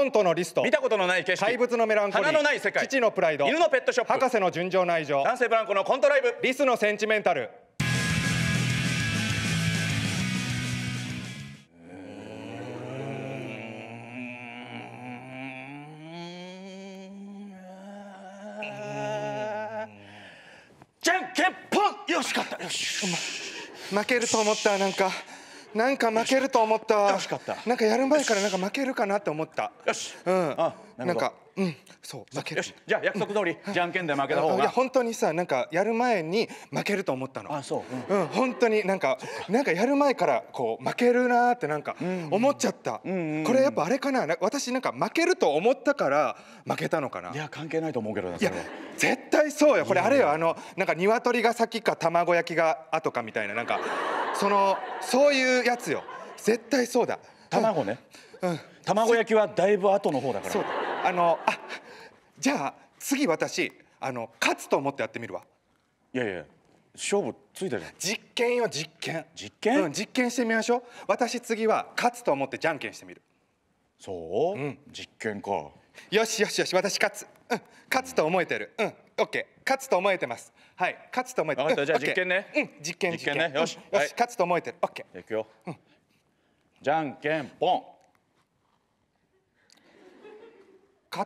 コントのリスト、 見たことのない景色、 怪物のメランコリー、 花のない世界、 父のプライド、 犬のペットショップ、 博士の純情な愛情、 男性ブランコのコントライブ、 リスのセンチメンタル。 じゃんけんぽん。よし、勝った。よし、 負けると思った。なんか負けると思った。 よし、勝った。 なんかやる前からなんか負けるかなって思った。 よし、 なんかそう負ける。 よし、じゃあ約束通りじゃんけんで負けた方が。 いや本当にさ、なんかやる前に負けると思ったの。 あ、そう。 本当になんかやる前からこう負けるなーってなんか思っちゃった。これやっぱあれかな、私なんか負けると思ったから負けたのかな。 いや関係ないと思うけどね。 いや絶対そうよ。これあれよ、なんか鶏が先か卵焼きが後かみたいな、なんかそういうやつよ。絶対そうだ。 卵ね。卵焼きはだいぶ後の方だから。 そうだ。じゃあ次私勝つと思ってやってみるわ。 いやいや、勝負ついたじゃん。 実験よ、実験。 実験？ 実験してみましょう。私次は勝つと思ってじゃんけんしてみる。 そう？実験か。 よしよしよし、私勝つ。勝つと思えてる。オッケー。勝つと思えてます。はい、勝つと思えてる。 分かった、じゃあ実験ね。 実験ね。よし、 勝つと思えてる。オッケー。 いくよ。じゃんけんぽん。 勝った。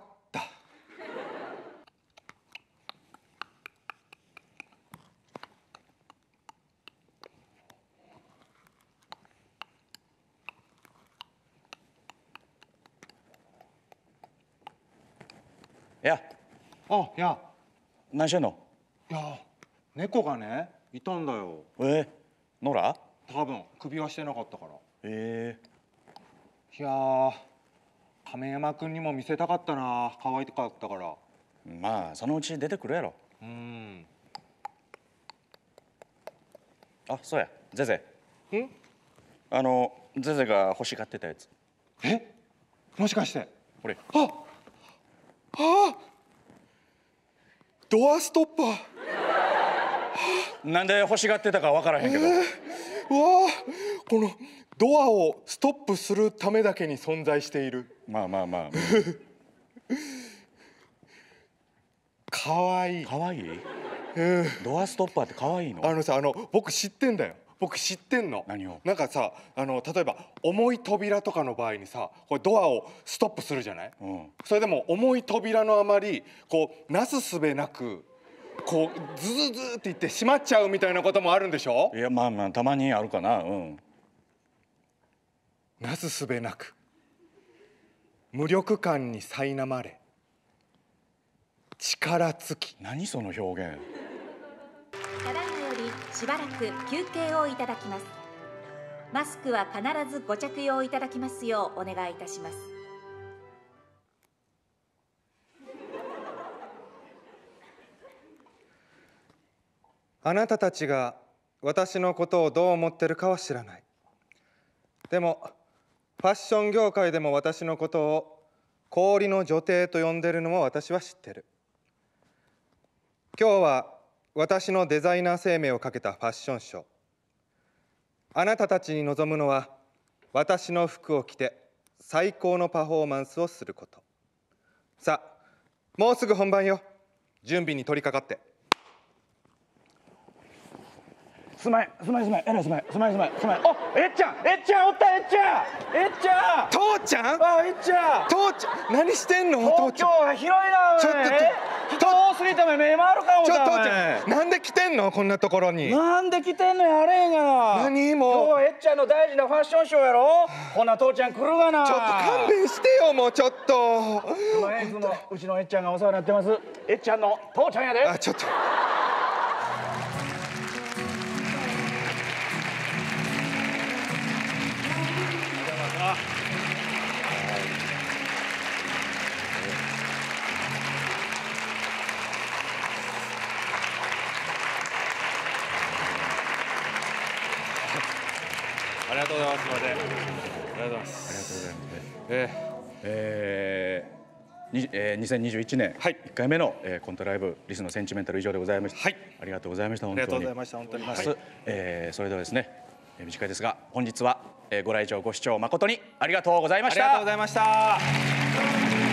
いや、何してんの？ いや、猫がねいたんだよ。 ノラ？ 多分首はしてなかったから。いやー、亀山くんにも見せたかったな。可愛かったから。 まあそのうち出てくるやろ。あ、そうや、ゼゼ。ゼゼが欲しがってたやつ。 もしかしてこれ。 ドアストッパー。 なんで欲しがってたか分からへんけど。 このドアをストップするためだけに存在している。 まあ。 かわいい。 かわいい？ドアストッパーってかわいいの？ 僕知ってんだよ。僕知ってんの。 何を？ なんかさ、例えば重い扉とかの場合にさ、これドアをストップするじゃない？それでも重い扉のあまりこうなすすべなくこうズズズっていって閉まっちゃうみたいなこともあるんでしょ？ いや、まあたまにあるかな。 なすすべなく無力感に苛まれ力尽き。 何その表現？ ただいまよりしばらく休憩をいただきます。マスクは必ずご着用いただきますようお願いいたします。 あなたたちが私のことをどう思ってるかは知らない。でもファッション業界でも私のことを氷の女帝と呼んでるのも私は知ってる。今日は私のデザイナー生命をかけたファッションショー。あなたたちに望むのは私の服を着て最高のパフォーマンスをすること。さあ、もうすぐ本番よ。準備に取り掛かって。 すまい。えらいすまい。えっちゃんおった。えっちゃん。 父ちゃん？ えっちゃん。 父ちゃん、何してんの？ 東京は広いな。 ちょっと人多すぎて目回るかも。 父ちゃん、なんで来てんのこんなところに。 なんで来てんのやれんがな。 何もう。 今日はえっちゃんの大事なファッションショーやろ。ほな父ちゃん来るがな。 ちょっと勘弁してよ、もうちょっと。 いつもうちのえっちゃんがお世話になってます。えっちゃんの父ちゃんやで。 ちょっと。ありがとうございます。ありがとうございます。 2021年1回目のコントライブリスのセンチメンタル以上でございました。ありがとうございました。本当に。 ありがとうございました。本当に。 それではですね、短いですが本日はご来場ご視聴誠にありがとうございました。 ありがとうございました。 す。